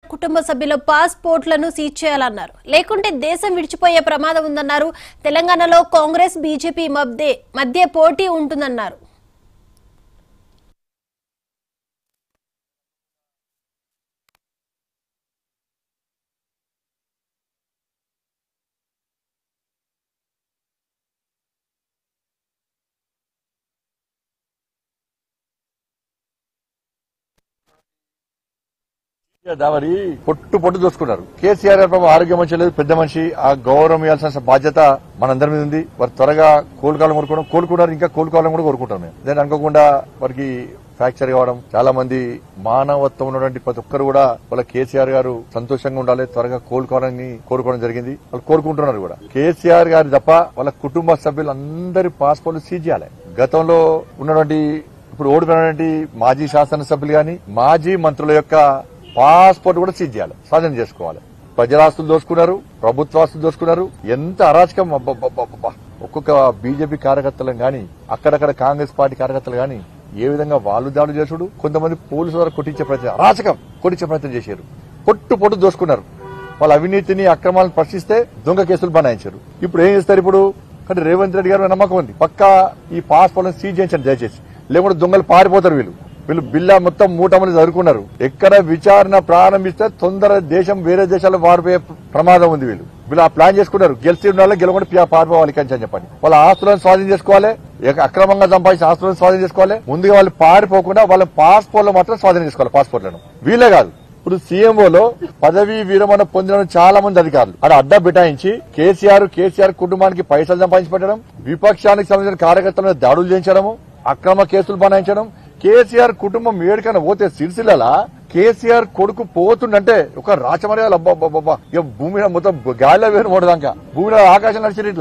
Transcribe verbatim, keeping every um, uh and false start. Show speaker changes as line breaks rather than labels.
కుటుంబ సభ్యుల పాస్పోర్ట్లను సీజ్ చేయాలన్నారు. లేకుంటే దేశం విడిచిపోయే ప్రమాదం ఉందన్నారు. తెలంగాణలో కాంగ్రెస్ బీజేపీ మధ్య పోటీ ఉంటుందన్నారు.
దావరి పొట్టు పొట్టు దోసుకున్నారు. కేసీఆర్ గారు ఆరోగ్యం మంచి లేదు, పెద్ద మనిషి, ఆ గౌరవం ఇవ్వాల్సిన బాధ్యత మనందరి మీద ఉంది. వారు త్వరగా కోలుకోవాలని కోరుకోవడం కోలుకున్నారు ఇంకా కోలుకోవాలని కూడా కోరుకుంటాం. మేము దాన్ని అనుకోకుండా వారికి ఫ్రాక్చర్ కావడం, చాలా మంది మానవత్వం ఉన్నటువంటి ప్రతి ఒక్కరు కూడా వాళ్ళ కేసీఆర్ గారు సంతోషంగా ఉండాలి, త్వరగా కోలుకోవాలని కోరుకోవడం జరిగింది. వాళ్ళు కోరుకుంటున్నారు కూడా. కేసీఆర్ గారు తప్ప వాళ్ళ కుటుంబ సభ్యులందరి పాస్పోర్ట్లు సీజ్ చేయాలి. గతంలో ఉన్నటువంటి ఇప్పుడు ఓడిపోయినటువంటి మాజీ శాసనసభ్యులు గాని మాజీ మంత్రుల యొక్క పాస్పోర్ట్ కూడా సీజ్ చేయాలి, స్వాధీనం చేసుకోవాలి. ప్రజలాస్తులు దోసుకున్నారు, ప్రభుత్వాస్తులు దోసుకున్నారు. ఎంత అరాచకం! అబ్బబ్బబ్బబ్బా! ఒక్కొక్క బీజేపీ కార్యకర్తలను గాని అక్కడక్కడ కాంగ్రెస్ పార్టీ కార్యకర్తలు గాని ఏ విధంగా వాళ్ళు దాడులు చేసుడు, కొంతమంది పోలీసు ద్వారా కొట్టించే ప్రయత్నం, అరాచకం కొట్టించే ప్రయత్నం చేశారు. పొట్టు పొట్టు దోసుకున్నారు. వాళ్ళ అవినీతిని అక్రమాలను ప్రశ్నిస్తే దొంగ కేసులు బనాయించారు. ఇప్పుడు ఏం చేస్తారు? ఇప్పుడు అంటే రేవంత్ రెడ్డి గారు నమ్మకం ఉంది, పక్కా ఈ పాస్పోర్ట్లను సీజ్ చేయించండి దయచేసి, లేకుంటే దొంగలు పారిపోతారు. వీళ్ళు వీళ్ళు బిల్లా మొత్తం మూటమని చదువుకున్నారు. ఎక్కడ విచారణ ప్రారంభిస్తే తొందర దేశం వేరే దేశాల్లో మారిపోయే ప్రమాదం ఉంది. వీళ్ళు వీళ్ళు ఆ ప్లాన్ చేసుకున్నారు. గెలిచి ఉండాలి, గెలవకుండా పారిపోవాలి అని చెప్పండి. వాళ్ళ ఆస్తులను స్వాధీనం చేసుకోవాలి, అక్రమంగా సంపాదించిన ఆస్తులను స్వాధీనం చేసుకోవాలి. ముందుగా వాళ్ళు పారిపోకుండా వాళ్ళ పాస్పోర్ట్లు మాత్రం స్వాధీనం చేసుకోవాలి. పాస్పోర్ట్లను వీళ్ళే కాదు, ఇప్పుడు సీఎంఓలో పదవీ విరమణ పొందిన చాలా మంది అధికారులు అక్కడ అడ్డా బిటాయించి కేసీఆర్ కేసీఆర్ కుటుంబానికి పైసలు సంపాదించి పెట్టడం, విపక్షానికి సంబంధించిన కార్యకర్తలను దాడులు చేయించడము, అక్రమ కేసులు బనాయించడం. కేసీఆర్ కుటుంబం ఏడికైనా పోతే సిరిసిల్ల కేసీఆర్ కొడుకు పోతుండంటే ఒక రాచమర్యాలు. అబ్బాబ్బాబ్బా! ఇక భూమి మొత్తం గాలిలో వేరు పోవడాక భూమిలో ఆకాశం నడిచి